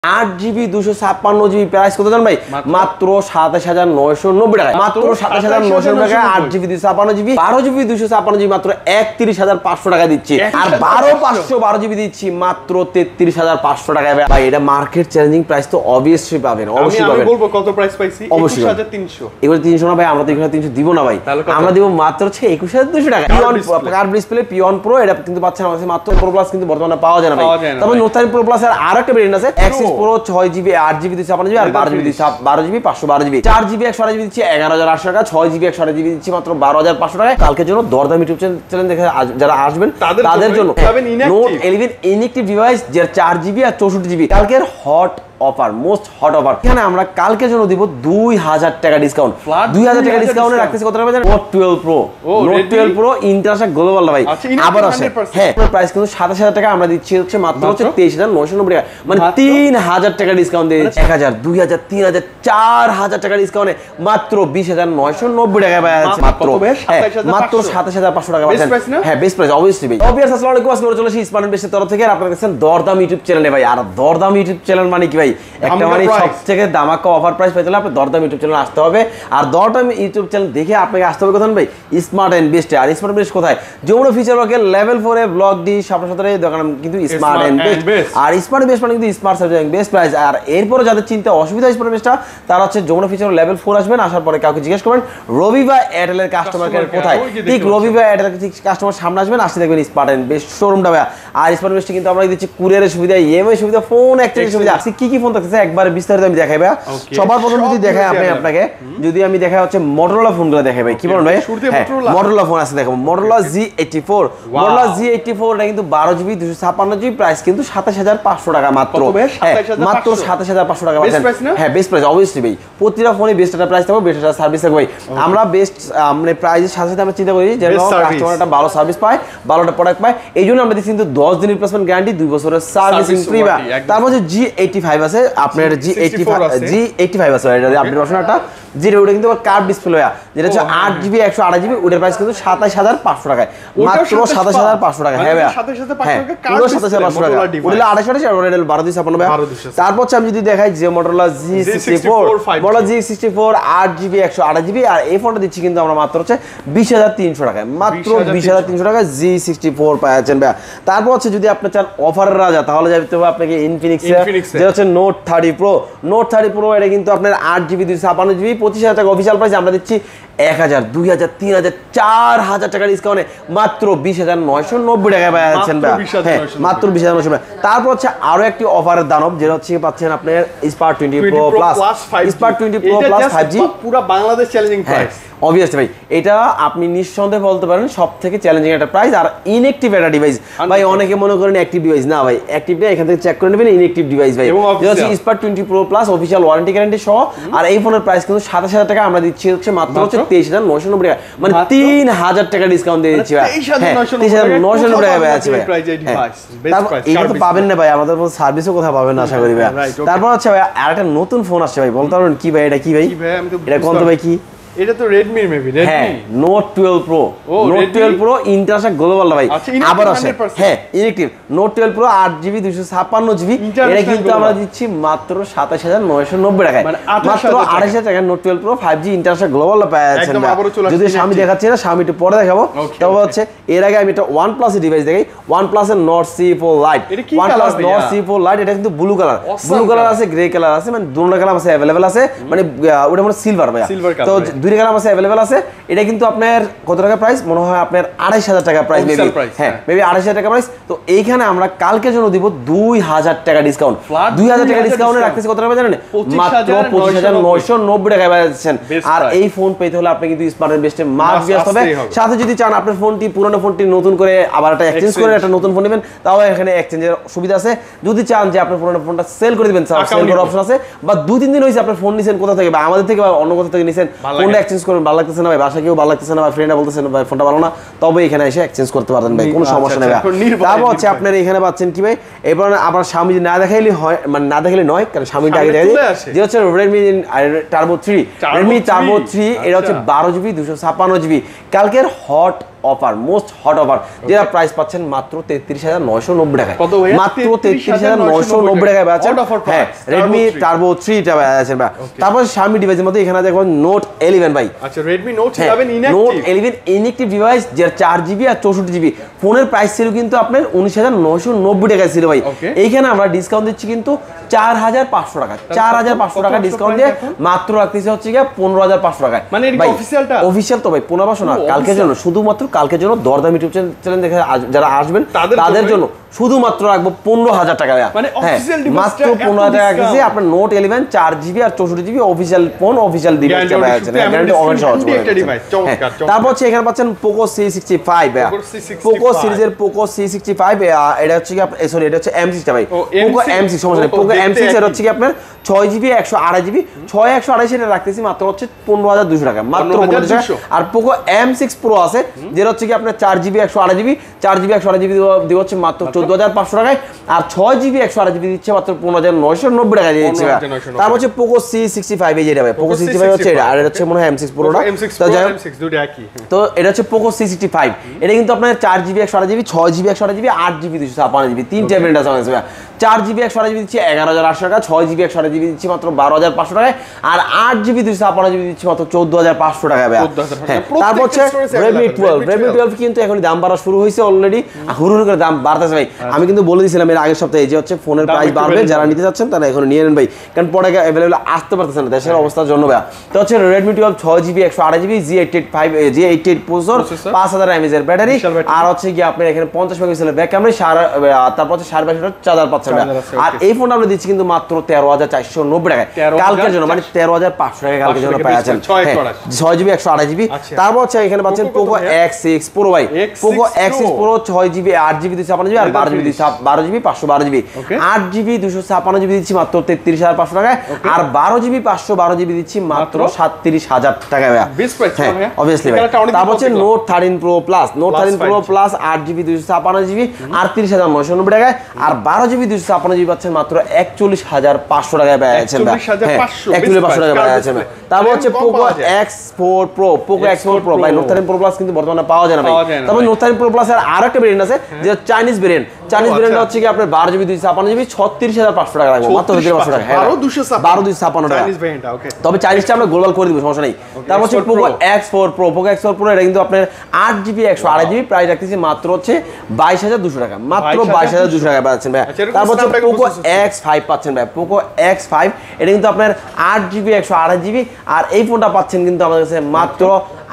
8GB 256GB price কত জানেন ভাই? মাত্র 27990 টাকা। মাত্র 27990 টাকা 8GB 256GB 12GB 256GB মাত্র 31500 টাকা দিচ্ছি। আর 12512GB দিচ্ছি মাত্র 33500 টাকায়। ভাই এটা মার্কেট চ্যালেঞ্জিং প্রাইস তো অবভিয়াসলি পাবেন, অবশ্যই পাবেন। আমি বলবো কত প্রাইস পাইছি? 21300। এগুলো 300 না ভাই, আমরা তো এখানে 300 দিব না ভাই, আমরা দিব মাত্র হচ্ছে 21200 টাকা। পিওন কার্ভ ডিসপ্লে পিওন প্রো, এটা কিন্তু পাচ্ছেন আমাদের মাত্র প্রো প্লাস কিন্তু বর্তমানে পাওয়া যায় না ভাই। তারপর নোট 10 প্রো প্লাস এর আরেকটা ভেরিয়েন্ট আছে axis pro 6GB 8GB 256GB আর 12GB 12GB 512GB 4GB 128GB দিচ্ছি 11800 টাকা, 6GB 128GB দিচ্ছি মাত্র 12500 টাকায়। কালকের জন্য দরদাম ইউটিউব চ্যানেল দেখে যারা আসবেন তাদের জন্য নোট 11 ইনঅ্যাক্টিভ ডিভাইস যার 4GB আর 64GB কালকের hot offer, most hot offer. এখানে আমরা কালকের জন্য দিব 2000 টাকা ডিসকাউন্ট। 2000 টাকা ডিসকাউন্টে রাখতেছি কত টাকা জানেন? Note 12 pro, Note 12 pro international global ভাই। আবার আছে হ্যাঁ, প্রাইস কিন্তু 27000 টাকা, আমরা দিচ্ছি হচ্ছে মাত্র হচ্ছে 23990 টাকা, মানে 3000 টাকা ডিসকাউন্ট দিয়ে দিচ্ছি। 1000 2000 3000 4000 টাকা ডিসকাউন্টে মাত্র 20990 টাকা পাচ্ছেন। মাত্র হ্যাঁ, মাত্র 27500 টাকা পাচ্ছেন। হ্যাঁ, বেস্ট প্রাইস অবভিয়াসলি ভাই। অবভিয়াসলি আসসালামু আলাইকুম, আজকে চলে এসেছি স্মার্ট বেস্টের তরফ থেকে আপনাদের কাছে দরদাম ইউটিউব চ্যানেলে ভাই। আর দরদাম ইউটিউব চ্যানেল মানে কি ভাই? একটা মানে সবথেকে দামাকা অফার প্রাইস পেতে হলে আপনি দরদাম ইউটিউব চ্যানেল আসতে হবে। আর দরদাম ইউটিউব চ্যানেল দেখে আপনাকে আসতে হবে কোথায় ভাই? স্মার্ট এন্ড বেস্টে। আর স্মার্ট বেস্ট কোথায়? যমুনা ফিচার পার্কের লেভেল 4 এ ব্লক ডি সামনে সাথে দোকান কিন্তু স্মার্ট এন্ড বেস্ট। আর স্মার্ট বেস্ট মানে কিন্তু স্মার্ট সার্ভিস বেস্ট প্রাইস। আর এরপরে যাদের চিন্তা অসুবিধা স্মার্ট বেস্টটা, তারা হচ্ছে যমুনা ফিচার লেভেল 4 আসবেন। আসার পরে কাউকে জিজ্ঞেস করবেন রবি বা এয়ারটেলের কাস্টমার কেয়ার কোথায়, ঠিক রবি বা এয়ারটেলের কাস্টমার সামনে আসবেন, আসতে দেখবেন স্মার্ট এন্ড বেস্ট শোরুমটা ভাই। আর স্মার্ট বেস্টে কিন্তু আমরা দিচ্ছি কুরিয়ারের সুবিধা, ইএমআই সুবিধা, ফোন এক্সচেঞ্জের সুবিধা। আজকে কি কি ফোন থাকতেছে একবার বিস্তারিত আমি দেখাই ভাই। সবার প্রথম যদি দেখাই আপনাকে যদি আমি দেখাই হচ্ছে মোটরোলা ফোনগুলো দেখাই ভাই। কি বলেন ভাই? মোটরোলা ফোন আছে দেখাবো। মোটরোলা Z84, মোটরোলা Z84 এটা কিন্তু 12GB 256GB প্রাইস কিন্তু 27500 টাকা মাত্র। মাত্র 27500 টাকা পাচ্ছেন। হ্যাঁ, বেস্ট প্রাইস অবভিয়াসলি ভাই। প্রতিটা ফোনে বেস্ট একটা প্রাইস থাকবে, বেস্ট একটা সার্ভিস থাকবে ভাই। আমরা বেস্ট মানে প্রাইসের সাথে সাথে আমরা চিন্তা করি যে কাস্টমার একটা ভালো সার্ভিস পায়, ভালোটা প্রোডাক্ট পায়। এই জন্য আমরা দিচ্ছি কিন্তু 10 দিনের রিপ্লেসমেন্ট গ্যারান্টি, 2 বছরের সার্ভিসিং ফ্রি। তার মধ্যে G85 আছে আপনার, G85 আছে এটা আপনি রসনাটা যেটা ওটা কিন্তু কার্ভ ডিসপ্লে যেটা হচ্ছে 8GB 128GB ওটার প্রাইস কিন্তু 27500 টাকায়, মাত্র 27500 টাকা। হ্যাঁ ভাই, পুরো 27500 টাকা। ওটা 2828 আর ওটা 1256 ভাই। তারপর হচ্ছে আমি যদি দেখাই যে Motorola Z64, Motorola Z64 8GB 128GB আর এই ফোনটা দিচ্ছি কিন্তু আমরা মাত্র হচ্ছে 20300 টাকায়, মাত্র 20300 টাকায় Z64 পাচ্ছেন ভাই। তারপর হচ্ছে যদি আপনি চান অফারের রাজা, তাহলে যাইতে হবে আপনাকে ইনফিনিক্স যেটা হচ্ছে নোট 30 প্রো। নোট 30 প্রো এটা কিন্তু আপনার 8GB 256GB 25000 টাকা অফিশিয়াল প্রাইস, আমরা দিচ্ছি 1000 2000 3000 4000 টাকা ডিসকাউন্টে মাত্র 20990 টাকায় পাচ্ছেন ভাই। হ্যাঁ, মাত্র 20990 টাকা। তারপর হচ্ছে আরো একটি অফারের দানব যেটা হচ্ছে পাচ্ছেন আপনার Spark 20 pro plus, Spark 20 pro plus 5G পুরো বাংলাদেশ চ্যালেঞ্জিং প্রাইস। অবভিয়াসলি ভাই, এটা আপনি নিঃসন্দেহে বলতে পারেন সবথেকে চ্যালেঞ্জিং একটা প্রাইস। আর ইনঅ্যাক্টিভ একটা ডিভাইস ভাই, অনেকে মনে করেন অ্যাক্টিভ ডিভাইস না ভাই, অ্যাক্টিভটা এখান থেকে চেক করে নেবেন ইনঅ্যাক্টিভ ডিভাইস ভাই। এটা হচ্ছে Spark 20 pro plus official warranty guarantee সহ। আর এই ফোনের প্রাইস কিন্তু 27000 টাকা, আমরা দিচ্ছি হচ্ছে মাত্র হচ্ছে 23990 টাকা, মানে 3000 টাকা ডিসকাউন্ট দিয়ে দিচ্ছি ভাই। 23990 টাকা ভাই আছে ভাই। এটা তো পাবেন না ভাই, আমাদের মতো সার্ভিসও কোথাও পাবেন না আশা করি ভাই। তারপর হচ্ছে ভাই আরেকটা নতুন ফোন আসছে ভাই, বলতে পারবেন কি ভাই? এটা কি ভাই? এটা কোন তো ভাই কি? এটা তো Redmi maybe, Redmi Note 12 pro, Note 12 pro international global ভাই। আবার আছে হ্যাঁ inactive note 12 pro 8GB 256GB এটা কিন্তু আমরা দিচ্ছি মাত্র 27990 টাকায়, মাত্র 28000 টাকায় note 12 pro 5G international global পাচ্ছেন। যদি আমি দেখাচ্ছি না, আমি একটু পরে দেখাবো। তবে হচ্ছে এর আগে আমি একটা OnePlus এর ডিভাইস দেখাই, OnePlus এর Nord C4 Lite। OnePlus Nord C4 Lite এটা কিন্তু ব্লু কালার, ব্লু কালার আছে, গ্রে কালার আছে, মানে দুটো কালার আছে अवेलेबल আছে, মানে ওটা মানে সিলভার ভাই। তো দুই কালার আছে अवेलेबल আছে। এটা কিন্তু আপনার কত টাকা প্রাইস? মনে হয় আপনার 28000 টাকা প্রাইস মেবি। হ্যাঁ, মেবি 28000 টাকা প্রাইস। তো এইখানে আমরা কালকের জন্য দিব 2000 টাকা ডিসকাউন্ট। 2000 টাকা ডিসকাউন্টে রাখতেছি কত টাকা জানেন? মাত্র 25990 টাকায় পাচ্ছেন। আর এই ফোন পেতে হলে আপনি কিন্তু স্মার্ট এন্ড বেস্টে মাস্ট বি আসতে হবে। সাথে যদি চান আপনার ফোনটি পুরনো ফোনটি নতুন করে আবার একটা এক্সচেঞ্জ করে একটা নতুন ফোন নেবেন, তাও এখানে এক্সচেঞ্জের সুবিধা আছে। যদি চান যে আপনার পুরনো ফোনটা সেল করে দিবেন, সেল করার অপশন আছে। বা 2-3 দিন হইছে আপনার ফোন নিছেন কোথা থেকে, বা আমাদের থেকে বা অন্য কোথা থেকে নিছেন, ফোনটা এক্সচেঞ্জ করবেন, ভালো লাগতেছে না ভাই, বাসা কেউ ভালো লাগতেছে না ভাই, ফ্রেন্ডরা বলতেছেন ভাই ফোনটা ভালো না, তবে এখানে এসে এক্সচেঞ্জ করতে পারবেন ভাই, কোনো সমস্যা নেই ভাই। তারপর হচ্ছে আপনার এখানে পাচ্ছেন কি ভাই? এবার আবার Xiaomi না দেখাইলে হয়, মানে না দেখাইলে নয়, কারণ Xiaomi আগে দেখাই যে হচ্ছে Redmi Turbo 3, Redmi Turbo 3 এটা হচ্ছে 12GB 256GB কালকের hot offer, most hot offer, যেটা প্রাইস পাচ্ছেন মাত্র 33,990 টাকায়। মাত্র 33,990 টাকায় পাচ্ছেন। হ্যাঁ, Redmi Turbo 3 টা পাচ্ছেন ভাই। তারপর Xiaomi ডিভাইসের মধ্যে এখানে দেখুন Note 11 ভাই। আচ্ছা, Redmi Note 11 inactive. Note 11 inactive device, যার 4GB আর 64GB। ফোনের প্রাইস ছিল কিন্তু আপনার 19,990 টাকা ছিল ভাই। এইখানে আমরা ডিসকাউন্ট দিচ্ছি কিন্তু 4,500 টাকা। 4,500 টাকা ডিসকাউন্ট দিয়ে মাত্র রাখতেছে হচ্ছে কি 15,500 টাকায়। মানে এটা অফিশিয়ালটা? অফিশিয়াল তো ভাই, 15,500 না, কালকের জন্য, শুধুমাত্র কালকের জন্য দরদাম ইউটিউব চ্যানেল দেখে যারা আসবেন তাদের জন্য শুধুমাত্র রাখবো 15,000 টাকা। মানে অফিশিয়াল ডিভাইস মাত্র 15,000 টাকা রাখতেছি আপনার Note 11 4GB আর 64GB official phone, official device পাচ্ছেন। গ্যারান্টি অন সহজ একটা ডিভাইস। তারপর হচ্ছে এখানে পাচ্ছেন Poco C65 Poco সিরিজের Poco C65, এটা হচ্ছে কি সরি এটা হচ্ছে M6 টা ভাই। Poco M6 সমস্যা নেই, Poco M6 এর হচ্ছে কি আপনার 6GB 128GB 128 এটা রাখতেছি মাত্র হচ্ছে 15,200 টাকা, মাত্র 15,200। আর Poco M6 Pro আছে যেটা হচ্ছে কি আপনার 4GB 128GB 4GB দিব হচ্ছে মাত্র 14,500 টাকায়, আর 6GB 128GB দিচ্ছে মাত্র 15,990 টাকা দিয়ে দিচ্ছে। তারপর হচ্ছে Poco C65 এই যেটা ভাই, Poco C65 হচ্ছে এটা, আর এটা হচ্ছে মনে হয় M6 Pro টা। তো এটা হচ্ছে Poco C65, এটা কিন্তু আপনার 4GB 128GB 6GB 128GB 8GB 256GB তিন টাইপের আছে ভাই। 4GB 128GB দিচ্ছে 11,800 টাকা, 6GB 128GB দিচ্ছে মাত্র 12,500 টাকায়, আর 8GB 256GB দিচ্ছে মাত্র 14,500 টাকায় ভাই। তারপর হচ্ছে Redmi 12 কিন্তু এখন দাম বাড়া শুরু হয়েছে অলরেডি, হুড় করে দাম বাড়তেছে ভাই। আমি কিন্তু বলে দিয়েছিলাম এর আগের সপ্তাহে যে হচ্ছে ফোনের প্রাইস বাড়বে, যারা নিতে যাচ্ছেন তারা এখন নিয়ে নেন ভাই, কারণ পরে অ্যাভেলেবল আসতে পারতেছে না দেশের অবস্থার জন্য ভাই। তো হচ্ছে Redmi 12 6GB 128GB G88 processor, 5000 mAh এর ব্যাটারি, আর হচ্ছে কি আপনার এখানে 50 মেগাপিক্সেলের ব্যাক ক্যামেরা, তারপর হচ্ছে 22.5 চার্জার পাচ্ছেন। আর এই ফোনটা আমরা দিচ্ছি কিন্তু মাত্র 13,490 টাকায় কালকের জন্য, মানে 13,500 টাকা কালকের জন্য পাচ্ছেন 6GB 128GB। তারপর হচ্ছে এখানে পাচ্ছেন Poco X6 Pro ভাই, Poco X6 Pro 6GB 8GB 256GB আর 12GB 512GB 8GB 256GB দিচ্ছি মাত্র 33,500 টাকায়, আর 12GB 512GB দিচ্ছি মাত্র 37,000 টাকায় ভাই। হ্যাঁ অবভিয়াসলি ভাই। তারপর হচ্ছে Note 13 Pro Plus 8GB 256GB 38,990 টাকায়, আর 12GB 256GB পাচ্ছেন মাত্র 41,500 টাকায় পাচ্ছেন ভাই। 41,500 টাকা পাচ্ছেন ভাই। তারপর হচ্ছে Poco X4 Pro ভাই, Note 13 Pro Plus কিন্তু বর্তমানে পাওয়া যায় না ভাই। তারপর Note 13 Pro Plus এর আরেকটা ভেরিয়েন্ট আছে যেটা চাইনিজ ভেরিয়েন্ট হচ্ছে কি আপনার 12GB 256GB 36,500 টাকা লাগবে, মাত্র 32,500 টাকা। 12,256 টাকা, তবে চাইনিজটা আমরা গ্লোবাল করে দিব, সমস্যা নেই। তারপর হচ্ছে Poco X4 Pro এটা কিন্তু আপনার 8GB 128GB প্রাইস রাখতেছি মাত্র হচ্ছে 22,200 টাকা, মাত্র 22,200 টাকা পাচ্ছেন ভাই। তারপর হচ্ছে Poco X5 পাচ্ছেন ভাই, Poco X5 এটা কিন্তু আপনার 8GB 128GB, আর এই ফোনটা পাচ্ছেন কিন্তু আমাদের কাছে মাত্র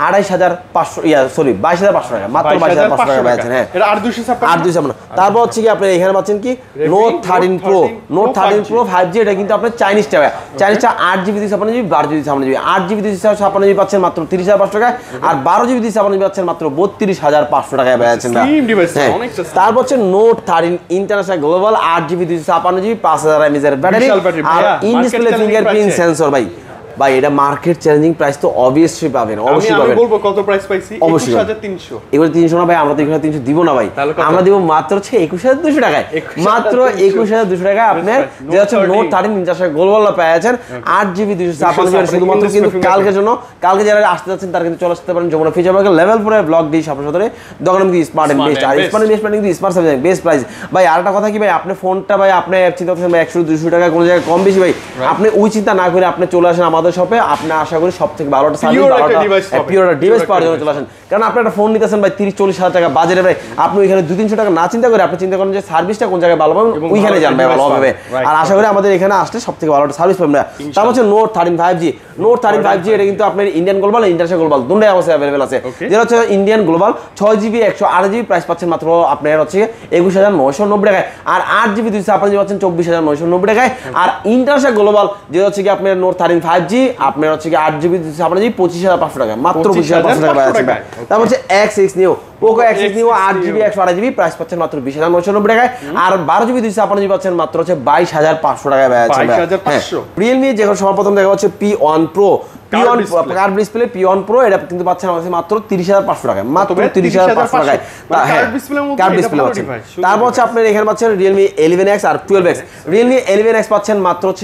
22,500 টাকা, মাত্র 22,500 টাকা পাচ্ছেন। হ্যাঁ, এটা 8,256। তারপর হচ্ছে কি আপনি এখানে পাচ্ছেন কি Note 13 Pro 5G, এটা কিন্তু আপনার চাইনিজটা 8GB 256GB 12GB 256GB 8GB 256GB পাচ্ছেন মাত্র 30,500 টাকা, আর 12GB 256GB পাচ্ছেন মাত্র 32,500 টাকায় পাচ্ছেন। তারপর হচ্ছে Note 13 international global 8GB 256GB 5000 mAh এর ব্যাটারি, আর ইন ডিসপ্লে ফিঙ্গারপ্রিন্ট সেন্সর ভাই। এটা মার্কেট চ্যালেঞ্জিং প্রাইস তো অবভিয়াসলি পাবেন, অবশ্যই পাবেন। আমি বলবো কত প্রাইস পাইছি? 21,300। এগুলো 300 না ভাই, আমরা তো এখানে 300 দিব না ভাই, আমরা দিব মাত্র হচ্ছে 21,200 টাকায়, মাত্র 21,200 টাকায় আপনার যে হচ্ছে Note 13 ইন্টারন্যাশনাল গ্লোবাল পেয়েছেন 8GB 256GB শুধুমাত্র কিন্তু কালকের জন্য। কালকে যারা আসতে যাচ্ছেন তারা কিন্তু চলে আসতে পারেন যমুনা ফিচার পার্কে লেভেল 4 ব্লক ডি সাপোর্ট ধরে দোকানে কিন্তু স্মার্ট এন্ড বেস্ট, আর স্মার্ট এন্ড বেস্ট মানে কিন্তু স্মার্ট সার্ভিস বেস্ট প্রাইস ভাই। আরেকটা কথা কি ভাই, আপনি ফোনটা ভাই আপনি চিন্তা করছেন ভাই 100-200 টাকা কোন জায়গায় কম বেশি ভাই, আপনি ওই চিন্তা না করে আপনি চলে আসেন আমাদের শপে, আপনি আশা করি সবথেকে ভালো একটা সার্ভিস, পিওর ডিভাইস পাওয়ার জন্য চলে আসেন। কারণ আপনি একটা ফোন নিতেছেন ভাই 30-40 হাজার টাকা বাজেটে ভাই, আপনি ওইখানে 200-300 টাকা না চিন্তা করে আপনি চিন্তা করেন যে সার্ভিসটা কোন জায়গায় ভালো পাবেন, ওইখানে যান ভাই ভালো হবে। আর আশা করি আমাদের এখানে আসলে সবথেকে ভালো একটা সার্ভিস পাবেন। তারপর হচ্ছে Note 13 5G এটা কিন্তু আপনার ইন্ডিয়ান গ্লোবাল ইন্টারন্যাশনাল গ্লোবাল দুটোই আমাদের अवेलेबल আছে। যেটা হচ্ছে Indian global 6GB 128GB price পাচ্ছেন মাত্র আপনার হচ্ছে 21,990 টাকায়, আর 8GB 256GB পাচ্ছেন 24,990 টাকায়, আর ইন্টারন্যাশনাল গ্লোবাল যেটা হচ্ছে কি আপনার Note 13 5G আপনার হচ্ছে কি 8GB 256GB 25,500 টাকা, মাত্র 25,500 টাকা পাচ্ছেন। তারপর হচ্ছে X6 Neo Poco X6 Neo 8GB 128GB price পাচ্ছেন মাত্র 20,990 টাকায়, আর 12GB 256GB পাচ্ছেন মাত্র হচ্ছে 22,500 টাকায় পাচ্ছেন। 22,500। Realme যেখন সর্বপ্রথম দেখা হচ্ছে P1 Pro curve display P1 Pro এটা কিন্তু পাচ্ছেন আমাদের মাত্র 30,500 টাকায়, মাত্র 30,500 টাকায় কার্ভ ডিসপ্লে পাচ্ছেন। তারপর হচ্ছে আপনার এখানে পাচ্ছেন Realme 11X আর 12X। Realme 11X পাচ্ছেন মাত্র হচ্ছে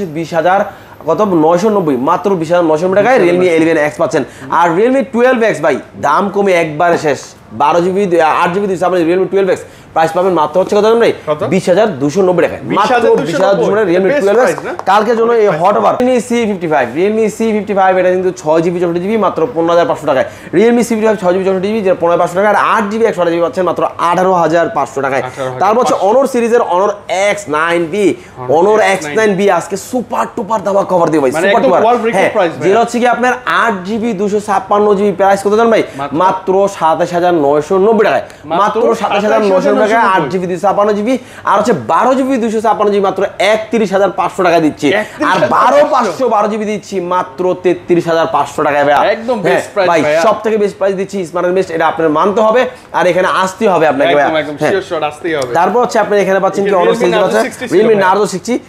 20,990 মাত্র 20,990 টাকায় Realme 11X পাচ্ছেন। আর Realme 12X ভাই দাম কমে একবারে শেষ 12GB 8GB 256 Realme 12X price পাবেন মাত্র হচ্ছে কত জানেন ভাই 20,290 টাকায় মাত্র 20,290 টাকা Realme 12X কালকের জন্য এই হট অফার Realme C55 এটা কিন্তু 6GB 64GB মাত্র 15,500 টাকায় Realme C55 6GB 64GB যেটা 15,500 টাকা আর 8GB 128GB পাচ্ছেন মাত্র 18,500 টাকায় তারপর হচ্ছে Honor সিরিজের Honor X9B Honor X9B আজকে সুপার টুপার দামা কভার দিও ভাই সুপার টুপার যেটা হচ্ছে কি আপনার 8GB 256GB প্রাইস কত জানেন ভাই মাত্র 27,990 টাকায় মাত্র 27,990 টাকায় 8GB 256GB আর হচ্ছে 12GB 256GB মাত্র 31,500 টাকা দিচ্ছি আর 12GB দিচ্ছি মাত্র 33,500 টাকায় ভাই একদম বেস্ট প্রাইস ভাই সবথেকে বেস্ট প্রাইস দিচ্ছি স্মার্ট বেস্ট এটা আপনার মানতে হবে আর এখানে আসতে হবে আপনাকে ভাই একদম শিওর শট আসতেই হবে তারপর হচ্ছে আপনি এখানে পাচ্ছেন কি Honor সিরিজ আছে Realme Narzo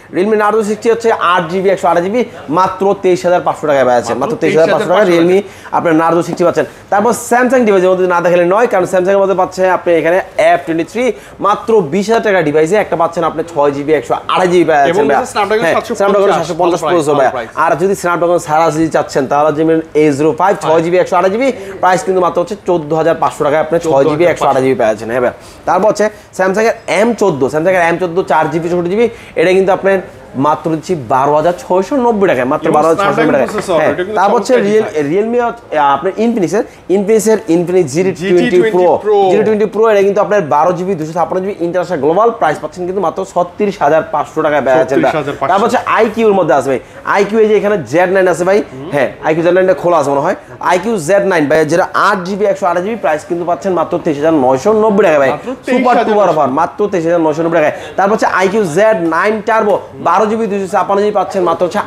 60 হচ্ছে 8GB 128GB মাত্র 23,500 টাকায় পাচ্ছেন মাত্র 23,500 টাকা Realme আপনার Narzo 60 পাচ্ছেন তারপর Samsung ডিভাইসের মধ্যে না দেখালে নয় কারণ Samsung এর মধ্যে পাচ্ছেন আপনি এখানে F23 মাত্র 20,000 টাকা ডিভাইসে একটা পাচ্ছেন আপনি 6GB 128GB পাচ্ছেন এবং Snapdragon 750 প্রসেসর ভাই আর যদি Snapdragon ছাড়া যদি চাচ্ছেন তাহলে যেমন A05 6GB 128GB প্রাইস কিন্তু মাত্র হচ্ছে 14,500 টাকায় আপনি 6GB 128GB পাচ্ছেন হ্যাঁ ভাই তারপর হচ্ছে Samsung এর M14 4GB 64GB এটা কিন্তু আপনার মাত্র দিচ্ছি 12,690 টাকায় মাত্র 12,690 টাকায় তারপর হচ্ছে Realme আপনার Infinix এর Infinix Z20 Pro এটা কিন্তু আপনার 12GB 256GB international global price পাচ্ছেন কিন্তু মাত্র 36,500 টাকায় পাচ্ছেন তারপর হচ্ছে IQ এর মধ্যে আছে ভাই IQ এই যে এখানে Z9 আছে ভাই হ্যাঁ IQ Z9 টা খোলা আছে মনে হয় IQ Z9 ভাই যেটা 8GB 128GB প্রাইস কিন্তু পাচ্ছেন মাত্র 23,990 টাকায় ভাই সুপার টুপার অফার মাত্র 23,990 টাকায় তারপর হচ্ছে IQ Z9 turbo 12GB 256GB পাচ্ছেন মাত্র হচ্ছে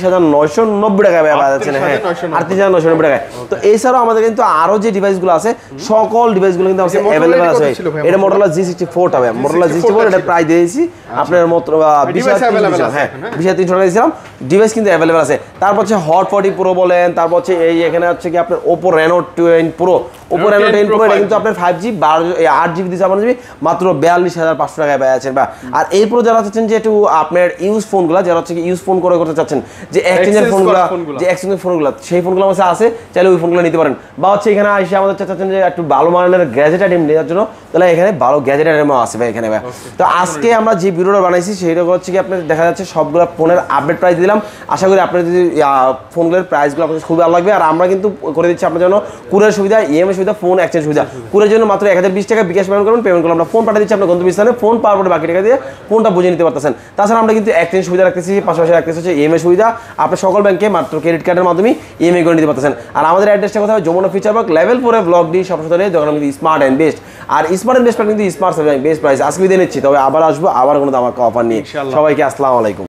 38,990 টাকায় পাচ্ছেন হ্যাঁ 38,990 টাকায় তো এছাড়াও আমাদের কিন্তু আরো যে ডিভাইসগুলো আছে সকল ডিভাইসগুলো কিন্তু আমাদের अवेलेबल আছে এটা Motorola G64 টা ভাই Motorola G64 এটা প্রাইস দিয়েছি আপনার মাত্র 20,300 হ্যাঁ 20,300 টাকা দিয়েছিলাম ডিভাইস কিন্তু अवेलेबल আছে তারপর হচ্ছে Hot 40 Pro বলেন তারপর হচ্ছে এই এখানে হচ্ছে কি আপনার Oppo Reno 10 Pro Oppo Reno 10 Pro এটা কিন্তু আপনার 5G 8GB 256GB মাত্র 42,500 টাকায় পাচ্ছেন বা আর এই প্রো যারা চাচ্ছেন যে একটু আপনার ইউজ ফোনগুলো যারা হচ্ছে কি ইউজ ফোন করতে চাচ্ছেন যে এক্সচেঞ্জের ফোনগুলো সেই ফোনগুলো আমাদের আছে চাইলে ওই ফোনগুলো নিতে পারেন বা হচ্ছে এখানে এসে আমাদের চাচ্ছেন যে একটু ভালো মানের গ্যাজেট আইটেম নেওয়ার জন্য তাহলে এখানে ভালো গ্যাজেট আইটেমও আছে ভাই এখানে ভাই তো আজকে আমরা যে ভিডিওটা বানাইছি সেটা হচ্ছে কি আপনাদের দেখা যাচ্ছে সবগুলো ফোনের আপডেট প্রাইস দিলাম আশা করি আপনাদের যদি ফোনগুলোর প্রাইসগুলো আপনাদের খুব ভালো লাগবে আর আমরা কিন্তু করে দিচ্ছি আপনার জন্য কুরিয়ার সুবিধা ইএমআই সুবিধা ফোন এক্সচেঞ্জ সুবিধা কুরিয়ার জন্য মাত্র 1020 টাকা বিকাশ পেমেন্ট করলে আমরা ফোন পাঠিয়ে দিচ্ছি আপনার গন্তব্যস্থানে ফোন পাওয়ার পরে বাকি টাকা দিয়ে ফোনটা বুঝে নিতে পারতেছেন তাছাড়া আমরা কিন্তু এক্সচেঞ্জ সুবিধা রাখতেছি পাশাপাশি রাখতেছি হচ্ছে ইএমআই সুবিধা আপনি সকল ব্যাংকে মাত্র ক্রেডিট কার্ডের মাধ্যমে ইএমআই করে নিতে পারতেছেন আর আমাদের অ্যাড্রেসটা কোথায় Jamuna Future park level 4 block D সবসময় দোকান কিন্তু স্মার্ট এন্ড বেস্ট আর স্মার্ট এন্ড বেস্ট কিন্তু স্মার্ট বেস্ট প্রাইস আজকে বিদায় নিচ্ছি তবে আবার আসবো আবার কোনো দাম অফার নিয়ে সবাইকে আসসালামু আলাইকুম।